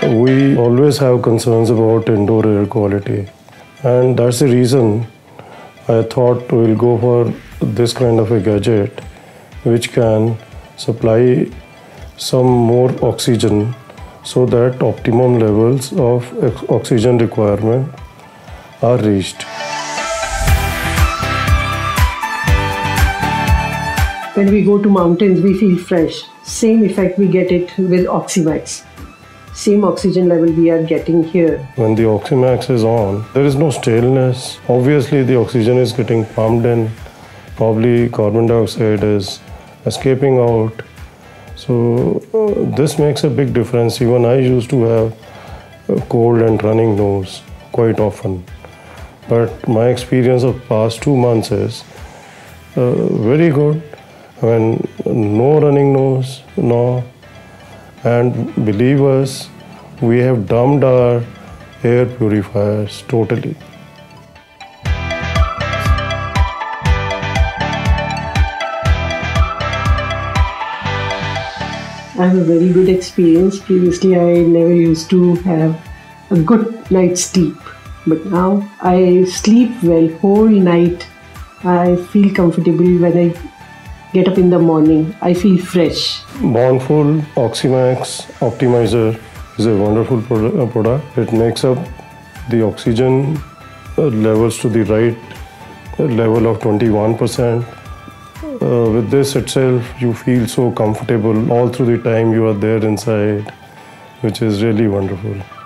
We always have concerns about indoor air quality, and that's the reason I thought we'll go for this kind of a gadget which can supply some more oxygen so that optimum levels of oxygen requirement are reached. When we go to mountains, we feel fresh. Same effect we get it with Oxymax. Same oxygen level we are getting here. When the Oxymax is on, there is no staleness. Obviously, the oxygen is getting pumped in. Probably carbon dioxide is escaping out. So this makes a big difference. Even I used to have a cold and running nose quite often. But my experience of past 2 months is very good. When no running nose, no. And believe us, we have dumped our air purifiers totally. I have a very good experience. Previously, I never used to have a good night's sleep. But now I sleep well whole night. I feel comfortable when I get up in the morning. I feel fresh. Bondful Oxymax Optimizer is a wonderful product. It makes up the oxygen levels to the right level of 21%. With this itself, you feel so comfortable all through the time you are there inside, which is really wonderful.